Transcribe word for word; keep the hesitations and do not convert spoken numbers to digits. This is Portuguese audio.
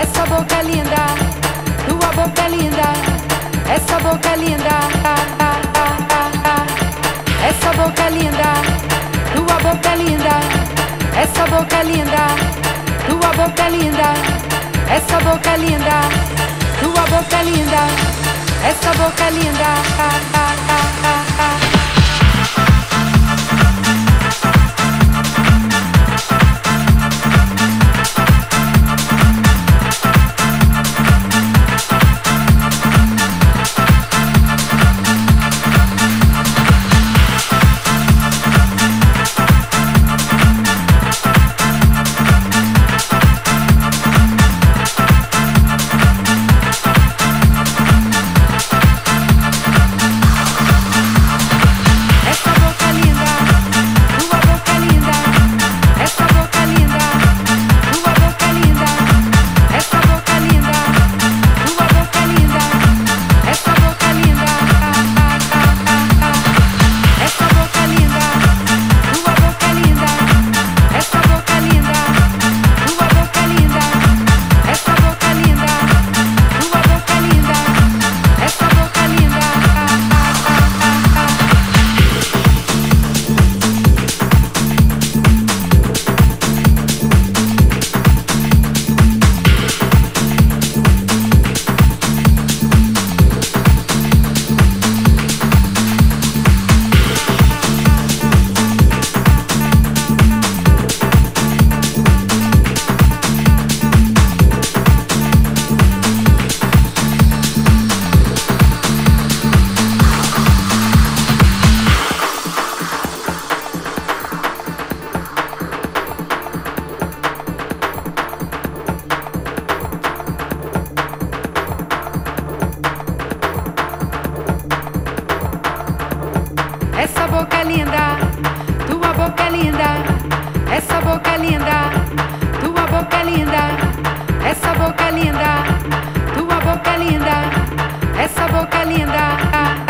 essa boca é linda, tua boca é linda, essa boca é linda, ah, ah, ah, ah, ah. Essa boca é linda, tua boca é linda, essa boca é linda, tua boca é linda, essa boca é linda, tua boca é linda, essa boca é linda, ah, ah, ah, ah, ah. Essa boca é linda, tua boca é linda, essa boca é linda, tua boca é linda, essa boca é linda, tua boca é linda, essa boca é linda.